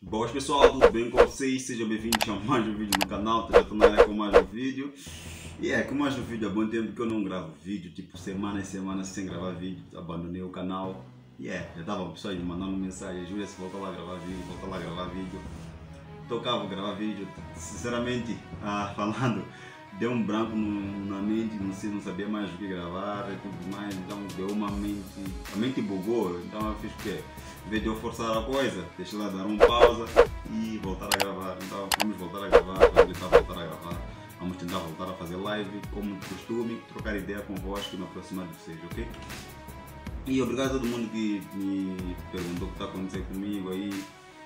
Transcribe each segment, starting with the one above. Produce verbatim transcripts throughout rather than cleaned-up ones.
Boas pessoal, tudo bem com vocês? Sejam bem-vindos a mais um vídeo no canal. Já estou na área com mais um vídeo. E é, com mais um vídeo, há bom tempo que eu não gravo vídeo, tipo semana e semana sem gravar vídeo, abandonei o canal. E é, já estava pessoas me mandando mensagem, Júlia, se volta lá a gravar vídeo, volta lá a gravar vídeo. Tocava gravar vídeo, sinceramente, ah, falando, deu um branco no, na mente, não sei, não sabia mais o que gravar e tudo mais, então deu uma mente, a mente bugou, então eu fiz o quê? Em vez de eu forçar a coisa, deixei lá dar uma pausa e voltar a gravar. Então vamos voltar a gravar, vamos tentar voltar a gravar, vamos tentar voltar a fazer live, como de costume, trocar ideia convosco e me aproximar de vocês, ok? E obrigado a todo mundo que me perguntou o que está acontecendo comigo aí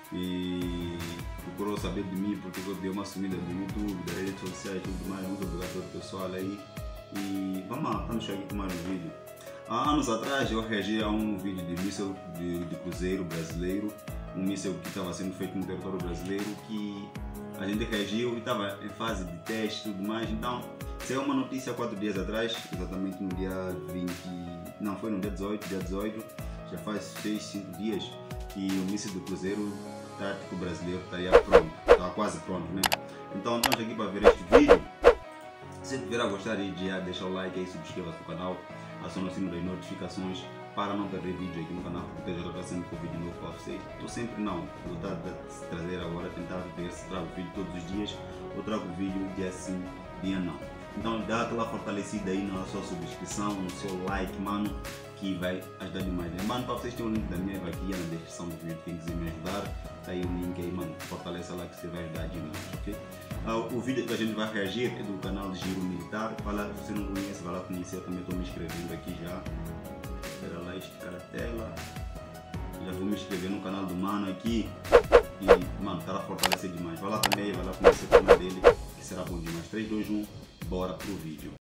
e procurou saber de mim porque eu dei uma sumida do YouTube, das redes sociais e tudo mais. Muito obrigado a todo o pessoal aí. E vamos lá, estamos aqui com mais um vídeo. Há anos atrás eu reagi a um vídeo de míssil de, de cruzeiro brasileiro, um míssil que estava sendo feito no território brasileiro, que a gente reagiu e estava em fase de teste e tudo mais. Então saiu uma notícia há quatro dias atrás, exatamente no dia vinte, não, foi no dia dezoito, dia dezoito, já faz seis, cinco dias, que o míssil do cruzeiro tático brasileiro estaria pronto, estava quase pronto, né? Então estamos aqui para ver este vídeo. Se tiver a gostar, já deixa o like aí, subscreva-se no canal, aciona o sino das notificações para não perder vídeo aqui no canal, porque eu já estou sempre com vídeo novo para vocês. Estou sempre não, vou estar a trazer agora, tentar ver se trago vídeo todos os dias, ou trago vídeo dia sim, dia não. Então dá aquela fortalecida aí na sua subscrição, no seu like, mano, que vai ajudar demais, né? Mano, para vocês tem o link da minha vaquinha na descrição do vídeo, quem quiser me ajudar, tá aí o link aí, mano, fortaleça lá que você vai ajudar demais, ok? Ah, o vídeo que a gente vai reagir é do canal de Giro Militar. Vai lá, se você não conhece, vai lá conhecer, eu também estou me inscrevendo aqui já. Espera lá, esticar a tela. Já vou me inscrever no canal do mano aqui. E, mano, tá lá fortalecer demais. Vai lá também, vai lá conhecer o canal dele, que será bom demais. três, dois, um, bora pro vídeo.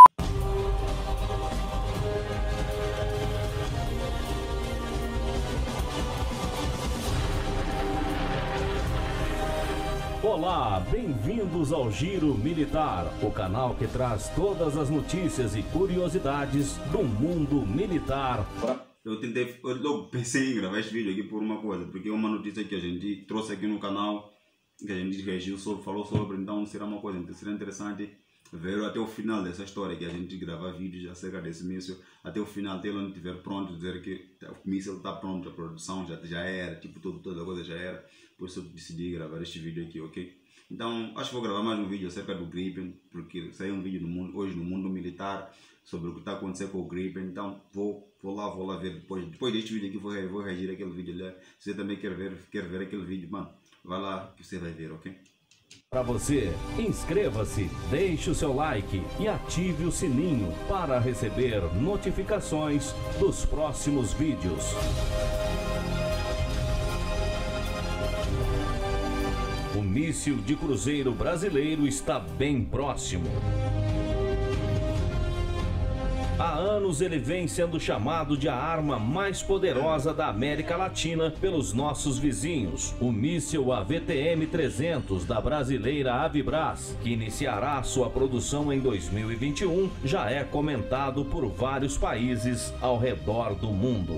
Olá, bem-vindos ao Giro Militar, o canal que traz todas as notícias e curiosidades do mundo militar. Eu tentei, eu logo pensei em gravar este vídeo aqui por uma coisa, porque é uma notícia que a gente trouxe aqui no canal, que a gente reagiu sobre, falou sobre, então será uma coisa, será interessante ver até o final dessa história, que a gente grava vídeos acerca desse míssil, até o final, até ele não estiver pronto, dizer que o míssil está pronto, a produção já, já era, tipo, tudo, toda a coisa já era, por isso eu decidi gravar este vídeo aqui, ok? Então, acho que vou gravar mais um vídeo acerca do Gripen, porque saiu um vídeo no mundo, hoje no mundo militar, sobre o que está acontecendo com o Gripen, então vou, vou lá, vou lá ver depois, depois deste vídeo aqui, vou, vou reagir àquele vídeo ali. Se você também quer ver, quer ver aquele vídeo, mano, vai lá que você vai ver, ok? Para você, inscreva-se, deixe o seu like e ative o sininho para receber notificações dos próximos vídeos. O míssil de cruzeiro brasileiro está bem próximo. Há anos ele vem sendo chamado de a arma mais poderosa da América Latina pelos nossos vizinhos. O míssil A V T M trezentos da brasileira Avibras, que iniciará sua produção em dois mil e vinte e um, já é comentado por vários países ao redor do mundo.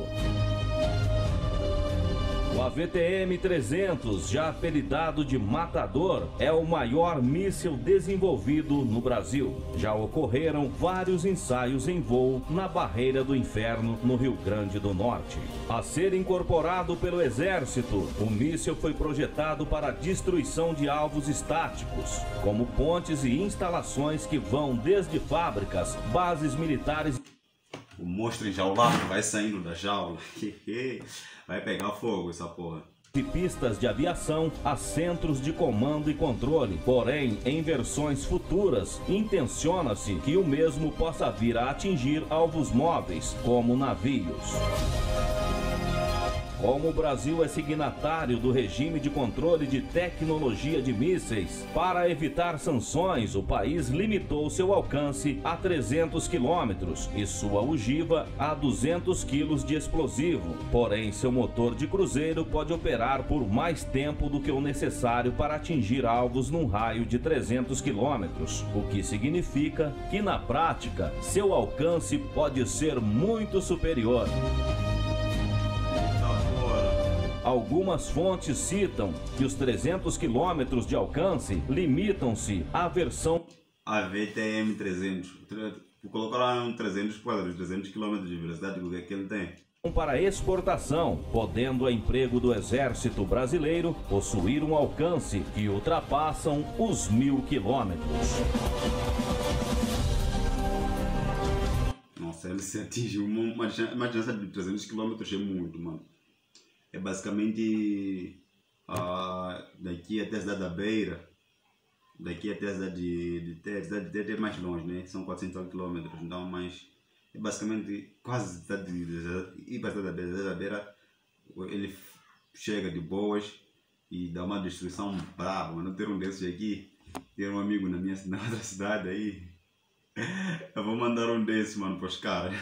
O A V T M trezentos, já apelidado de Matador, é o maior míssil desenvolvido no Brasil. Já ocorreram vários ensaios em voo na Barreira do Inferno, no Rio Grande do Norte. A ser incorporado pelo Exército, o míssil foi projetado para a destruição de alvos estáticos, como pontes e instalações que vão desde fábricas, bases militares... O monstro enjaulado vai saindo da jaula. Vai pegar fogo essa porra. De pistas de aviação a centros de comando e controle. Porém, em versões futuras, intenciona-se que o mesmo possa vir a atingir alvos móveis, como navios. Como o Brasil é signatário do regime de controle de tecnologia de mísseis, para evitar sanções, o país limitou seu alcance a trezentos quilômetros e sua ogiva a duzentos quilos de explosivo. Porém, seu motor de cruzeiro pode operar por mais tempo do que o necessário para atingir alvos num raio de trezentos quilômetros, o que significa que, na prática, seu alcance pode ser muito superior. Algumas fontes citam que os trezentos quilômetros de alcance limitam-se à versão A V T M trezentos. Vou colocar lá um trezentos quadros, trezentos quilômetros de velocidade, o que é que ele tem? para exportação, podendo a emprego do Exército Brasileiro possuir um alcance que ultrapassam os mil quilômetros. Nossa, ele se atinge uma, uma, uma distância de trezentos quilômetros, é muito, mano. É basicamente uh, daqui até a cidade da Beira, daqui até a cidade de, de Tete, a cidade de Tete é mais longe, né? São quatrocentos quilômetros, então, mas é basicamente quase a cidade de, de, ir para a cidade da Beira, a cidade da Beira, ele chega de boas e dá uma destruição brava, mano. Ter um desses aqui, ter um amigo na minha na outra cidade aí, eu vou mandar um desses, mano, para os caras.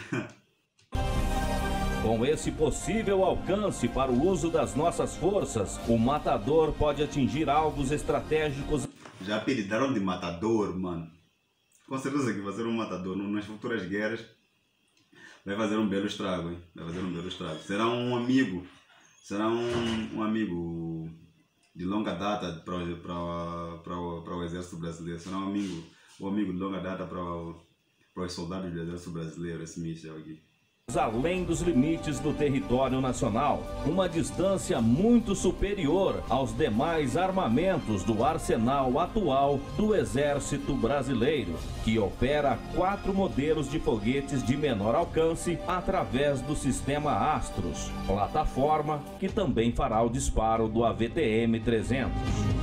Com esse possível alcance para o uso das nossas forças, o Matador pode atingir alvos estratégicos. Já apelidaram de Matador, mano. Com certeza que vai ser um Matador. Nas futuras guerras vai fazer um belo estrago, hein? Vai fazer um belo estrago. Será um amigo, será um, um amigo de longa data para o Exército Brasileiro. Será um amigo, um amigo de longa data para os soldados do Exército Brasileiro, esse míssil aqui. Além dos limites do território nacional, uma distância muito superior aos demais armamentos do arsenal atual do Exército Brasileiro, que opera quatro modelos de foguetes de menor alcance através do sistema Astros, plataforma que também fará o disparo do A V T M trezentos.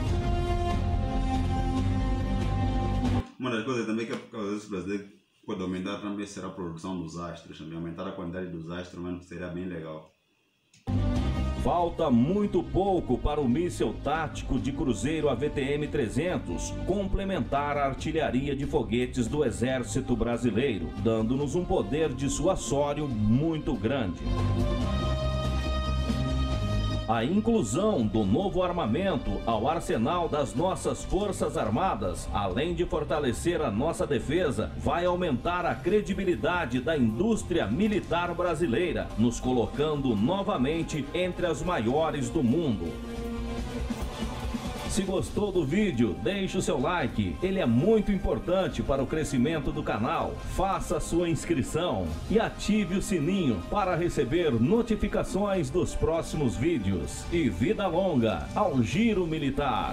Uma das coisas também que o Exército Brasileiro pode aumentar também será a produção dos astros, também aumentar a quantidade dos astros, mano, seria bem legal. Falta muito pouco para o míssil tático de cruzeiro A V T M trezentos complementar a artilharia de foguetes do Exército Brasileiro, dando-nos um poder dissuasório muito grande. A inclusão do novo armamento ao arsenal das nossas Forças Armadas, além de fortalecer a nossa defesa, vai aumentar a credibilidade da indústria militar brasileira, nos colocando novamente entre as maiores do mundo. Se gostou do vídeo, deixe o seu like, ele é muito importante para o crescimento do canal. Faça sua inscrição e ative o sininho para receber notificações dos próximos vídeos. E vida longa ao Giro Militar!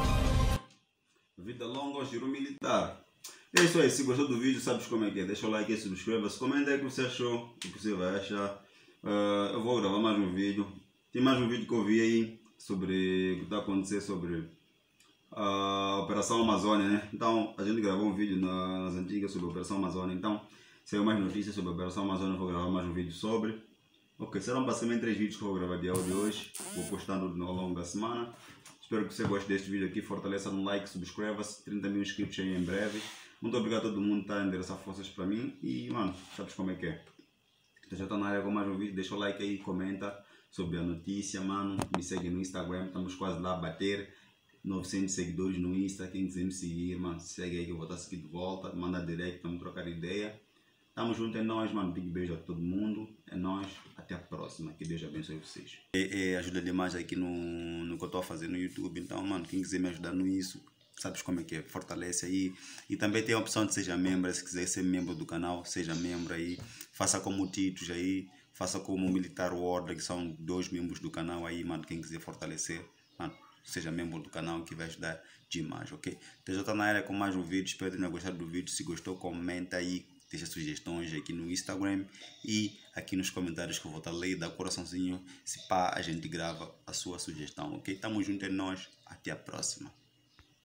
Vida longa ao Giro Militar! É isso aí, se gostou do vídeo, sabes como é que é. Deixa o like e subscreva-se, comenta aí o que você achou, o que você vai achar. Uh, eu vou gravar mais um vídeo. Tem mais um vídeo que eu vi aí sobre o que está acontecendo sobre a Operação Amazônia, né? Então a gente gravou um vídeo nas antigas sobre a Operação Amazônia, então saiu mais notícias sobre a Operação Amazônia, eu vou gravar mais um vídeo sobre. Ok, serão basicamente três vídeos que eu vou gravar de áudio hoje, vou postando ao longo da semana. Espero que você goste deste vídeo aqui, fortaleça no like, subscreva-se, trinta mil inscritos aí em breve. Muito obrigado a todo mundo que está a endereçar forças para mim e, mano, sabes como é que é. Então já está na área com mais um vídeo, deixa o like aí, comenta sobre a notícia, mano. Me segue no Instagram, estamos quase lá a bater novecentos seguidores no Insta. Quem quiser me seguir, mano, segue aí que eu vou estar seguindo de volta. Manda direct, vamos trocar ideia. Tamo junto, é nóis, mano. Big beijo a todo mundo. É nóis, até a próxima. Que Deus abençoe vocês. É, é, ajuda demais aqui no, no que eu estou a fazer no YouTube. Então, mano, quem quiser me ajudar nisso, sabes como é que é, fortalece aí. E também tem a opção de seja membro, se quiser ser membro do canal, seja membro aí. Faça como o Titos aí. Faça como o Militar World, que são dois membros do canal aí, mano. Quem quiser fortalecer, mano, seja membro do canal que vai ajudar demais, ok? Então já tá na área com mais um vídeo. Espero que tenha gostado do vídeo. Se gostou, comenta aí. Deixa sugestões aqui no Instagram e aqui nos comentários que eu vou estar lendo, dá coraçãozinho. Se pá, a gente grava a sua sugestão, ok? Tamo junto, é nós. Até a próxima.